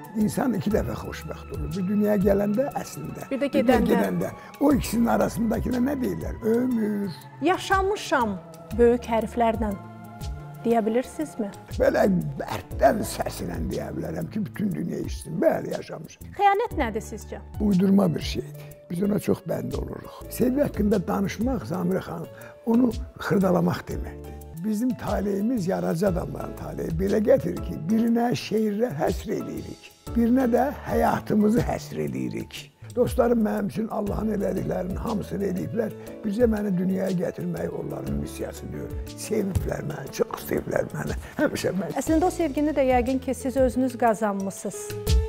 İnsan iki dəfə xoşbəxt olur. Bir dünyaya gələndə əslində. Bir də gedəndə. O ikisinin arasındakına nə deyirlər? Ömür. Yaşamışam böyük hərflərlə deyə bilirsinizmi? Belə bərddən səsinə deyə bilərəm ki, bütün dünya işsin. Bəli, yaşamışam. Xəyanət nədir sizcə? Uydurma bir şeydir. Biz ona çox bənd oluruq. Sevgi haqqında danışmaq, Zamirə xanım, onu xırdalamaq deməkdir. Bizim taleyimiz yaradıcı adamların taleyi belə gətirir ki, birinə şeirlə həsr edirik, birinə də həyatımızı həsr edirik. Dostlarım mənim üçün Allahın elədiklərinin hamısını ediblər. Bizə məni dünyaya gətirmək onların missiyası deyil. Seviblər məni, çox seviblər məni. Həmişə mən. Əslində o sevgini də yəqin ki, siz özünüz qazanmısınız.